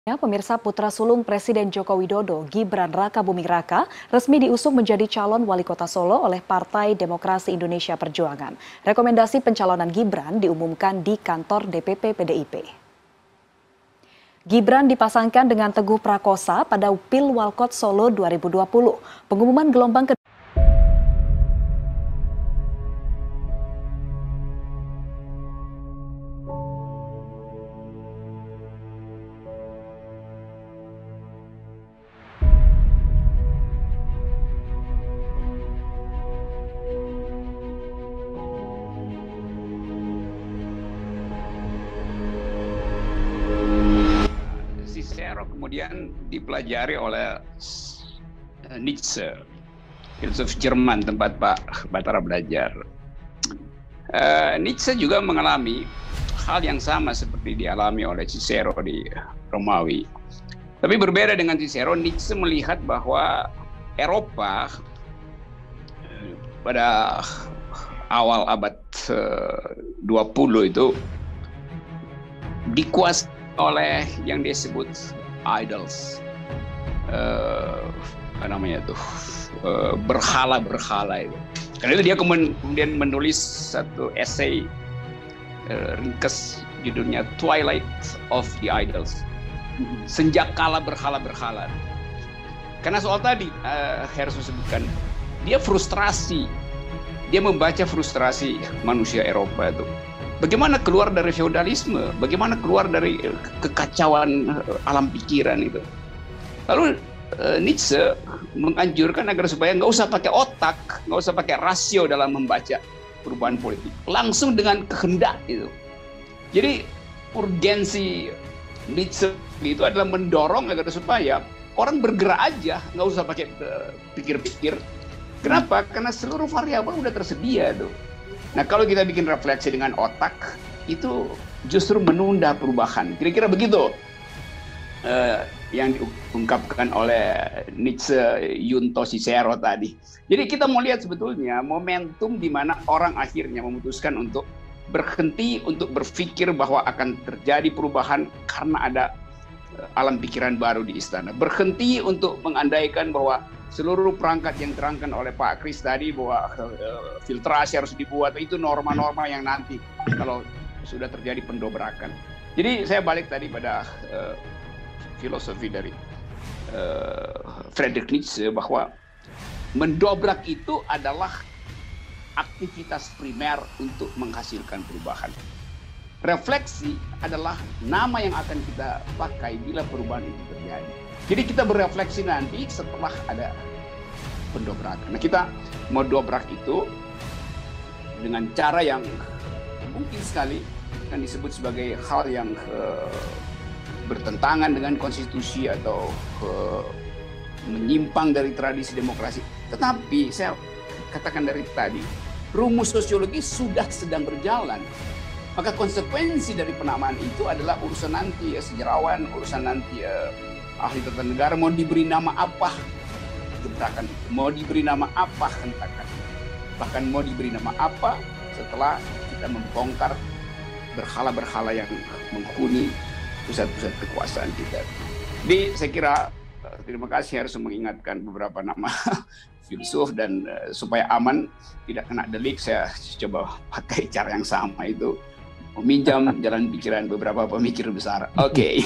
Pemirsa, putra sulung Presiden Joko Widodo, Gibran Rakabuming Raka, resmi diusung menjadi calon wali kota Solo oleh Partai Demokrasi Indonesia Perjuangan. Rekomendasi pencalonan Gibran diumumkan di kantor DPP PDIP. Gibran dipasangkan dengan Teguh Prakosa pada Pilwalkot Solo 2020. Pengumuman gelombang kedua Cicero kemudian dipelajari oleh Nietzsche, filsuf Jerman tempat Pak Batara belajar. Nietzsche juga mengalami hal yang sama seperti dialami oleh Cicero di Romawi. Tapi berbeda dengan Cicero, Nietzsche melihat bahwa Eropa pada awal abad 20 itu dikuasai oleh yang disebut idols, berhala-berhala itu. Karena itu dia kemudian menulis satu esai ringkas judulnya Twilight of the Idols, senjakala berhala-berhala. Karena soal tadi harus disebutkan, dia frustrasi, dia membaca frustrasi manusia Eropa itu. Bagaimana keluar dari feodalisme, bagaimana keluar dari kekacauan alam pikiran itu. Lalu Nietzsche menganjurkan agar supaya nggak usah pakai otak, nggak usah pakai rasio dalam membaca perubahan politik, langsung dengan kehendak itu. Jadi urgensi Nietzsche itu adalah mendorong agar supaya orang bergerak aja, nggak usah pakai pikir-pikir. Kenapa? Karena seluruh variabel udah tersedia tuh. Nah, kalau kita bikin refleksi dengan otak, itu justru menunda perubahan. Kira-kira begitu yang diungkapkan oleh Nietzsche, Junto, Cicero tadi. Jadi kita mau lihat sebetulnya momentum di mana orang akhirnya memutuskan untuk berhenti untuk berpikir bahwa akan terjadi perubahan karena ada alam pikiran baru di istana. Berhenti untuk mengandaikan bahwa seluruh perangkat yang terangkan oleh Pak Kris tadi bahwa filtrasi harus dibuat, itu norma-norma yang nanti kalau sudah terjadi pendobrakan. Jadi saya balik tadi pada filosofi dari Friedrich Nietzsche bahwa mendobrak itu adalah aktivitas primer untuk menghasilkan perubahan. Refleksi adalah nama yang akan kita pakai bila perubahan itu terjadi. Jadi kita berefleksi nanti setelah ada pendobrakan. Nah, kita mau dobrak itu dengan cara yang mungkin sekali kan disebut sebagai hal yang bertentangan dengan konstitusi atau menyimpang dari tradisi demokrasi. Tetapi saya katakan dari tadi, rumus sosiologi sudah sedang berjalan. Maka konsekuensi dari penamaan itu adalah urusan nanti sejarawan, urusan nanti ahli tata negara mau diberi nama apa gebrakan itu, mau diberi nama apa hentakan, bahkan mau diberi nama apa setelah kita membongkar berhala-berhala yang menghuni pusat-pusat kekuasaan kita. Jadi saya kira terima kasih harus mengingatkan beberapa nama filsuf dan supaya aman tidak kena delik, saya coba pakai cara yang sama itu, meminjam jalan pikiran beberapa pemikir besar. Oke.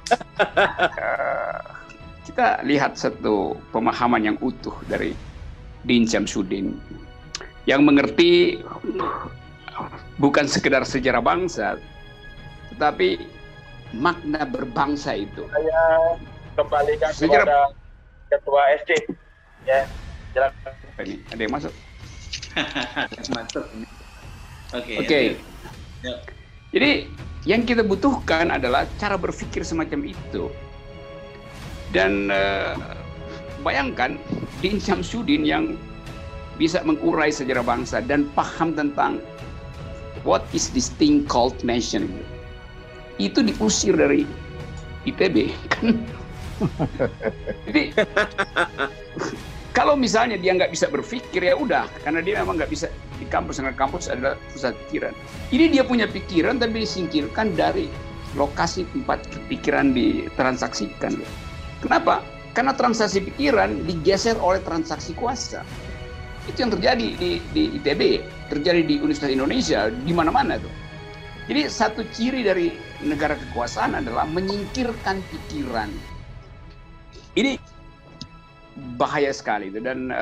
Kita lihat satu pemahaman yang utuh dari Din Syamsuddin yang mengerti bukan sekedar sejarah bangsa, tetapi makna berbangsa itu. Saya kembalikan kepada Ketua SD. Ya, silakan. Ini ada yang masuk. Masuk. Oke. Jadi yang kita butuhkan adalah cara berpikir semacam itu. Dan bayangkan Din Syamsuddin yang bisa mengurai sejarah bangsa dan paham tentang what is this thing called nation. Itu diusir dari ITB kan. Jadi kalau misalnya dia nggak bisa berpikir, ya udah, karena dia memang nggak bisa di kampus, karena kampus adalah pusat pikiran. Ini dia punya pikiran tapi disingkirkan dari lokasi tempat pikiran ditransaksikan. Kenapa? Karena transaksi pikiran digeser oleh transaksi kuasa. Itu yang terjadi di ITB, terjadi di Universitas Indonesia, di mana-mana tuh. Jadi satu ciri dari negara kekuasaan adalah menyingkirkan pikiran. Ini bahaya sekali itu, dan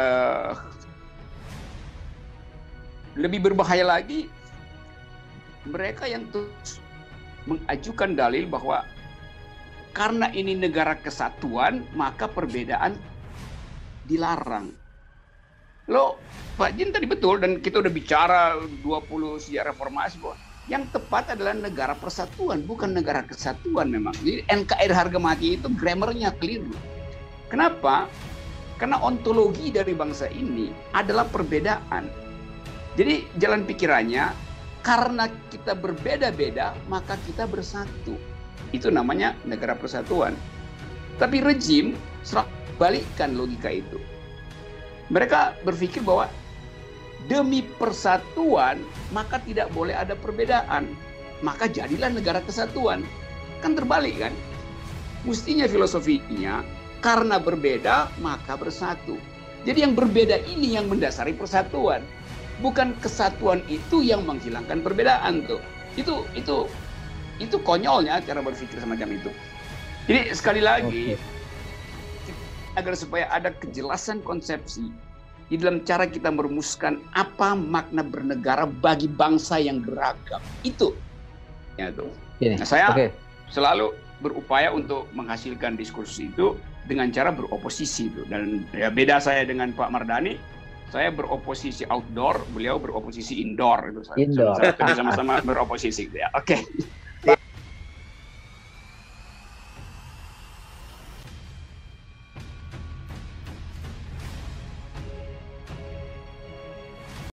lebih berbahaya lagi mereka yang terus mengajukan dalil bahwa karena ini negara kesatuan, maka perbedaan dilarang. Loh, Pak Jin tadi betul, dan kita udah bicara 20 sejak reformasi, bahwa yang tepat adalah negara persatuan, bukan negara kesatuan memang. Jadi NKRI harga mati itu grammarnya keliru. Kenapa? Karena ontologi dari bangsa ini adalah perbedaan. Jadi jalan pikirannya, karena kita berbeda-beda, maka kita bersatu. Itu namanya negara persatuan. Tapi rejim selalu balikkan logika itu. Mereka berpikir bahwa demi persatuan maka tidak boleh ada perbedaan. Maka jadilah negara kesatuan. Kan terbalik kan? Mestinya filosofinya karena berbeda maka bersatu. Jadi yang berbeda ini yang mendasari persatuan. Bukan kesatuan itu yang menghilangkan perbedaan tuh. Itu konyolnya cara berpikir semacam itu. Jadi sekali lagi, agar supaya ada kejelasan konsepsi di dalam cara kita merumuskan apa makna bernegara bagi bangsa yang beragam. Itu. Ya, tuh. Nah, saya selalu berupaya untuk menghasilkan diskursus itu dengan cara beroposisi itu. Dan ya beda saya dengan Pak Mardhani, saya beroposisi outdoor, beliau beroposisi indoor itu. Sama-sama beroposisi gitu ya. Oke.